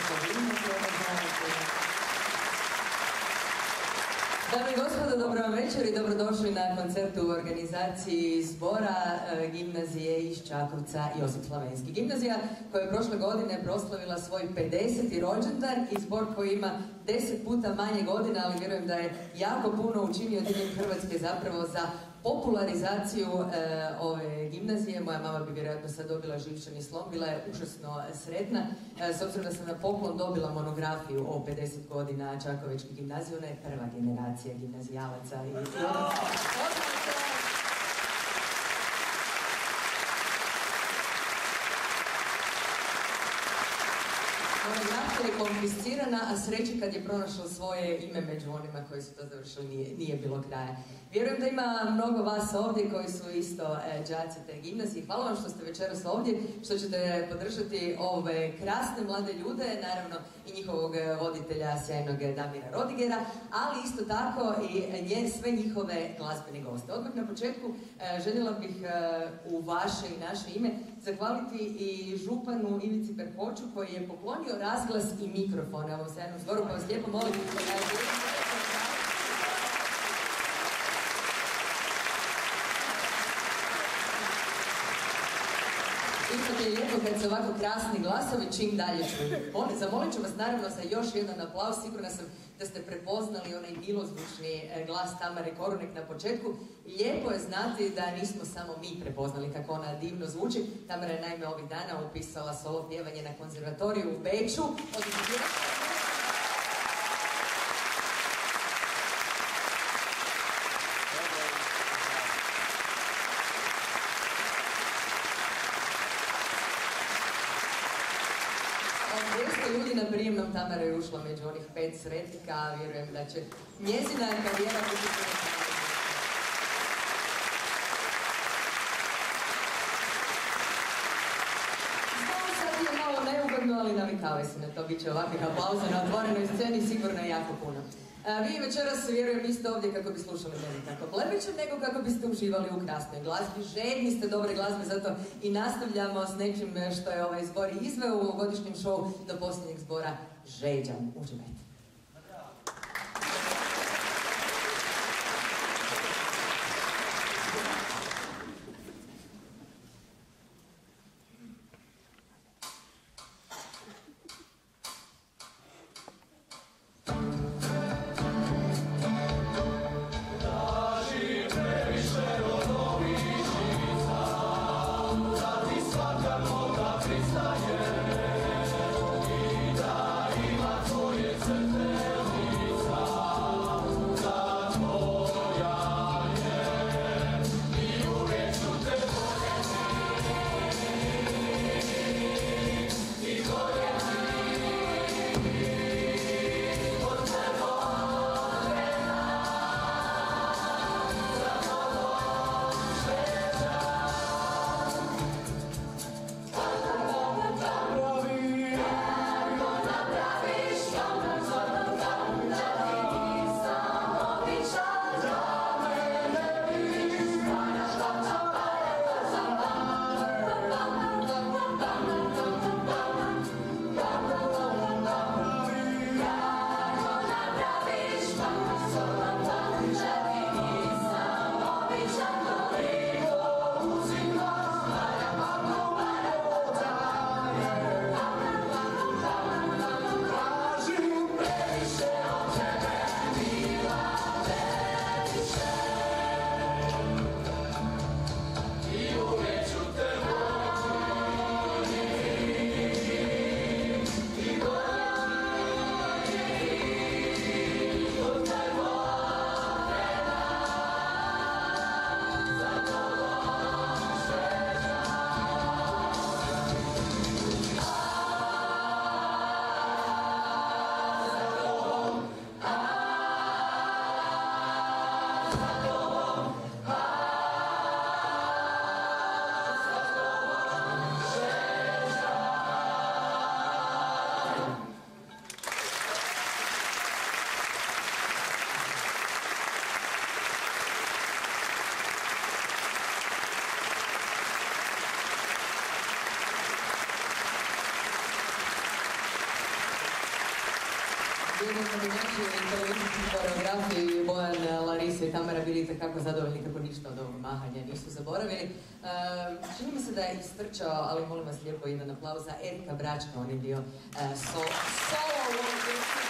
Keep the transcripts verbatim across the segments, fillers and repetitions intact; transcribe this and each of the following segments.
Dame i gospodo, dobro vam večer i dobrodošli na koncertu u organizaciji zbora e, gimnazije iz Čakovca Josip Slavenski. Gimnazija koja je prošle godine proslavila svoj pedeseti rođendan i zbor koji ima deset puta manje godina, ali vjerujem da je jako puno učinio diljem Hrvatske zapravo za popularizaciju e, ove gimnazije. Moja mama bi vjerojatno sad dobila živčani slom, bila je užasno sretna. E, s obzirom da sam na poklon dobila monografiju o pedeset godina Čakovečke gimnazije, ona je prva generacija gimnazijalaca. I, i ona... Monografija je konfiscirana, a sreći kad je pronašla svoje ime među onima koji su to završili, nije, nije bilo kraja. Vjerujem da ima mnogo vas ovdje koji su isto e, đaci te gimnazije. Hvala vam što ste večeras ovdje, što ćete podržati ove krasne mlade ljude, naravno i njihovog voditelja sjajnog Damira Rodigera, ali isto tako i nje, sve njihove glazbene goste. Odmah na početku e, željela bih e, u vaše i naše ime zahvaliti i županu Ivici Perkoču koji je poklonio razglas i mikrofon ovom sjajnom zboru, pa vas lijepo molim. Isto je lijepo kad se ovako krasni glasovi čim dalje čuju. Zamolit ću vas naravno za još jedan aplauz, sigurna sam da ste prepoznali onaj milozvučni glas Tamare Korunek na početku. Lijepo je znati da nismo samo mi prepoznali kako ona divno zvuči. Tamara je naime ovih dana upisala solo pjevanje na konzervatoriju u Beču. Ljudi na prijemnom Tamara je ušla među onih pet sretnika, a vjerujem da će njezina karijera biti Znamo sad je malo neugodno, ali navikavaj se na to, bit će ovakvih aplauza na otvorenoj sceni, sigurno je jako puno. A vi večeras, vjerujem, niste ovdje kako bi slušali meni tako plebećem, nego kako biste uživali u krasnoj glazbi. Željni ste dobre glazbe, zato i nastavljamo s nečim što je ovaj zbor izveo u godišnjem šovu do posljednjeg zbora Žeđan. Uživajte. I da ima tvoje crte Vidim da bi naši televizijski koreografi Bojan, Larisa i Tamara bili itekako zadovoljni kako ništa od ovog mahanja nisu zaboravili. Uh, čini mi se da je istrčao, ali molim vas lijepo jedan aplauz za Erika Bračka, on je bio uh, so, solo u ovom djecu.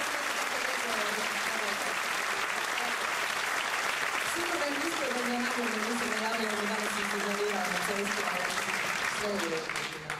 Sigurno je mislio da me namjerno nisu najavljali, da danas sam se zanirao na cestu, ali sve je lijepo.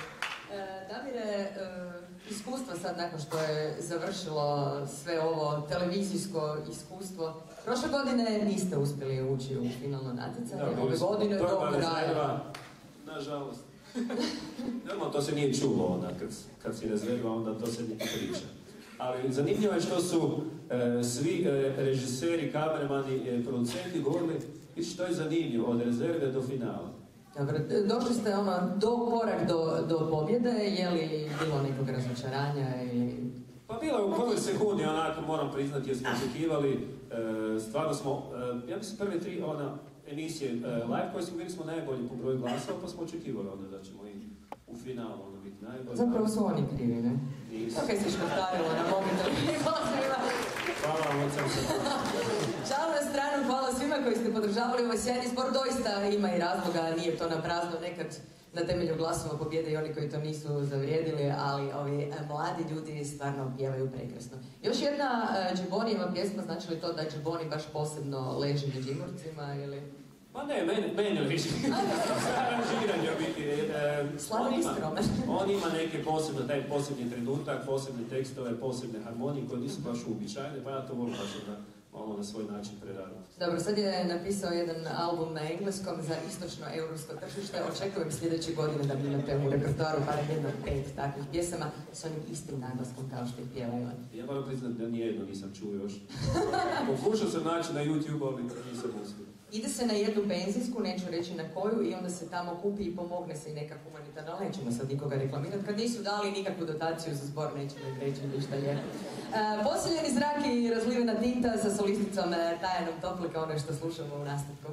Damire, iskustva sad nakon što je završilo sve ovo televizijsko iskustvo, prošle godine niste uspjeli ući u finalno natjecanje, ove godine do kraja. Nažalost. Normalno, to se nije čulo onda, kad, kad si rezerva, onda to se ne priča. Ali zanimljivo je što su e, svi e, režiseri, kamermani, e, producenti govorili i što je zanimljivo od rezerve do finala. Dobro, došli ste ono, do korak do, do pobjede, je li bilo nekog razočaranja ili... Pa bilo je u prvoj sekundi, onako moram priznati, jer smo očekivali, e, stvarno smo, e, ja mislim prve tri ona, emisije e, live koje smo bili smo najbolji po broju glasova, pa smo očekivali onda da ćemo i u finalu ono, biti najbolji. Zapravo su oni krivi, ne? Nisu. Kako je se škotarilo na mobitel i glasovima? Hvala vam, od sam se. Šalu na stranu, hvala svima koji ste podržavali ovaj sjajni sport. Doista ima i razloga, nije to na prazno, nekad na temelju glasova pobjede i oni koji to nisu zavrijedili, ali ovi mladi ljudi stvarno pjevaju prekrasno. Još jedna uh, Džibonijeva pjesma, znači li to da Džiboni baš posebno leži Međimurcima ili... Pa ne, mene, mene liči. Aranžiranje biti. E, Slaven i skroman. On ima neke posebne, taj posebni trenutak, posebne tekstove, posebne harmonije koje nisu baš uobičajene, pa ja to volim baš da malo na svoj način preraditi. Dobro, sad je napisao jedan album na engleskom za istočno-europsko tržište. Očekujem sljedeće godine da bi imate u repertoaru barem jedno pet takvih pjesama s onim istim naglaskom kao što ih pjevaju. Ja moram priznati da nijedno nisam čuo još. Pokušao sam naći na YouTube, ali nisam uspio. Ide se na jednu benzinsku, neću reći na koju, i onda se tamo kupi i pomogne se i neka humanitarna, ali nećemo sad nikoga reklamirati. Kad nisu dali nikakvu dotaciju za zbor, nećemo im reći ništa lijepo. E, Posiljeni zrak i razlivena tinta sa solisticom Tajanom Toplika, ono što slušamo u nastavku.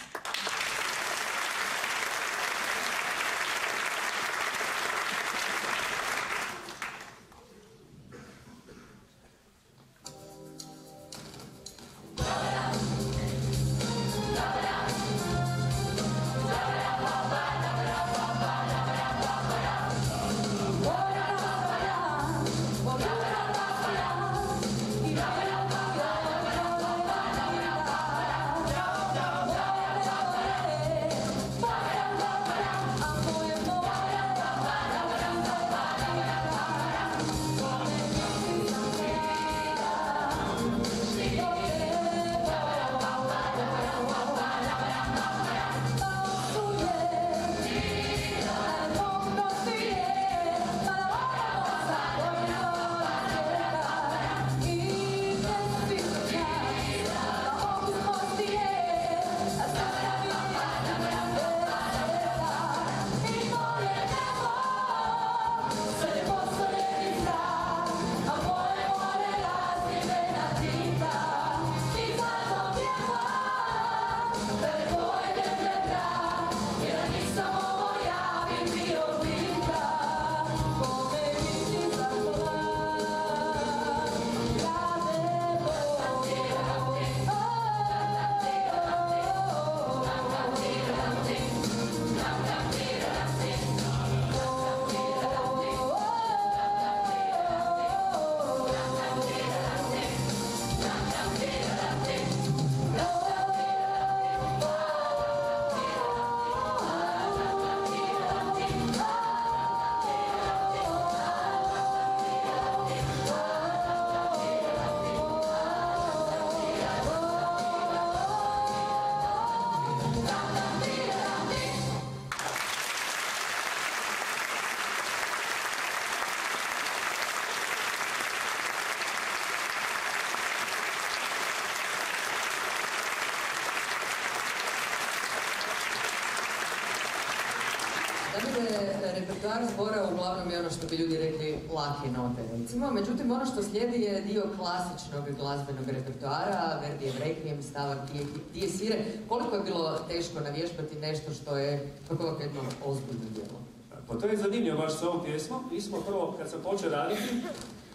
Repertoar zbora uglavnom je ono što bi ljudi rekli lake note, recimo. Međutim, ono što slijedi je dio klasičnog glazbenog repertoara, Verdijev Requiem, stavak Dies Irae. Koliko je bilo teško navježbati nešto što je kako jedno ozbiljno djelo? Pa to je zanimljivo baš s ovom pjesmom. Mi smo prvo, kad sam počeo raditi,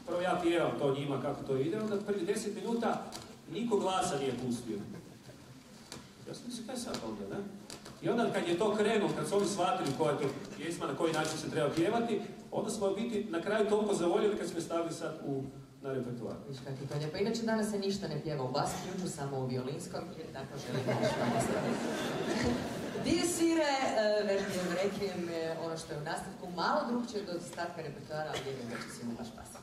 prvo ja pjevam to njima kako to ide, onda prvi deset minuta niko glasa nije pustio. Ja sam mislim, kaj sad onda, ne? I onda kad je to krenuo, kad su oni shvatili koja je to pjesma, na koji način se treba pjevati, onda smo biti na kraju toliko zavoljeli kad smo stavili sad u, na repertoar. Viš kak je to lijepo. Inače danas se ništa ne pjeva u bas ključu, samo u violinskom, jer tako želim naš nastaviti. Dies Irae, Verdijev Requiem je ono što je u nastavku malo drugčije od ostatka repertoara, ali vjerujem da će svima baš pasati.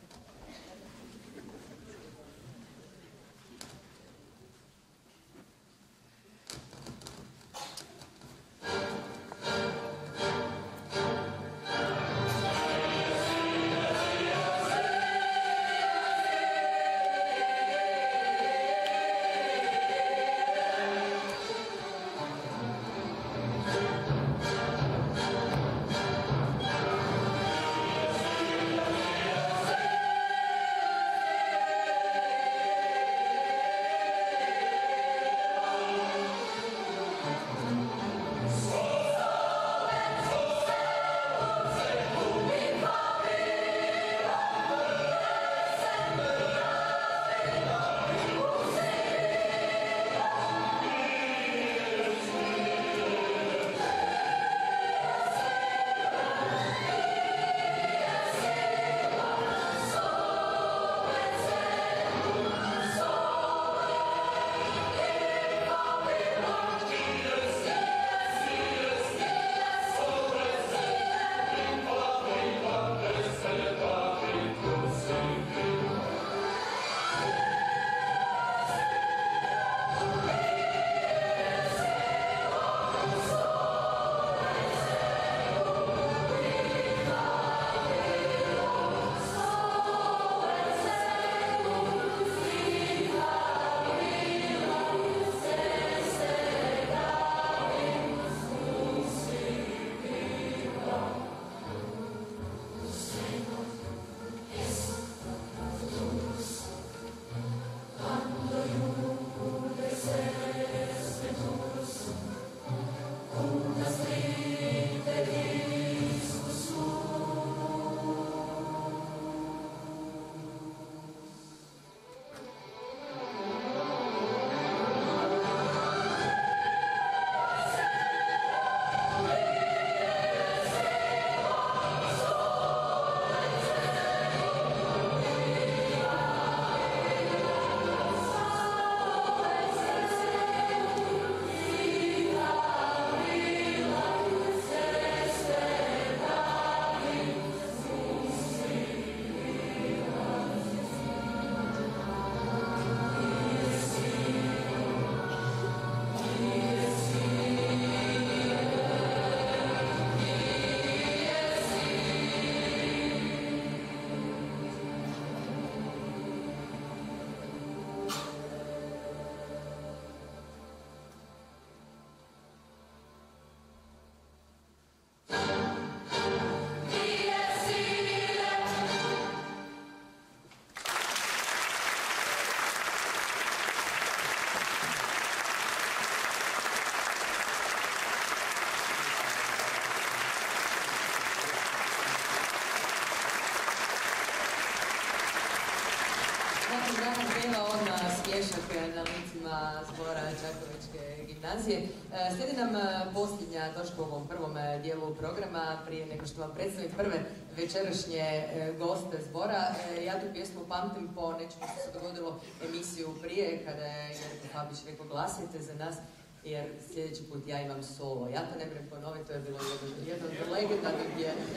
na licima zbora Đakovačke gimnazije. Slijedi nam posljednja točka u ovom prvom dijelu programa, prije nego što vam predstavim prve večerašnje goste zbora. Ja tu pjesmu pamtim po nečemu što se dogodilo emisiju prije, kada je Jerko Fabić rekao glasajte za nas, jer sljedeći put ja imam solo. Ja to ne moram ponoviti, to je bilo jedno od legendarnih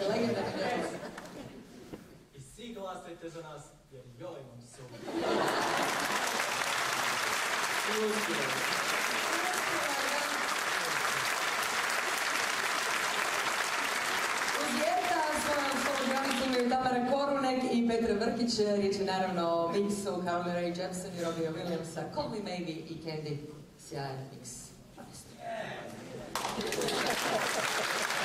djela. I svi glasajte za nas, jer ja imam solo. Uz Jerka svojom sologranicom je Tamara Korunek i Petra Vrkić. Riječ je naravno o miksu Carly Rae Jepsen i Robbie Williamsa, Call Me Maybe i Candy. Sjajan miks.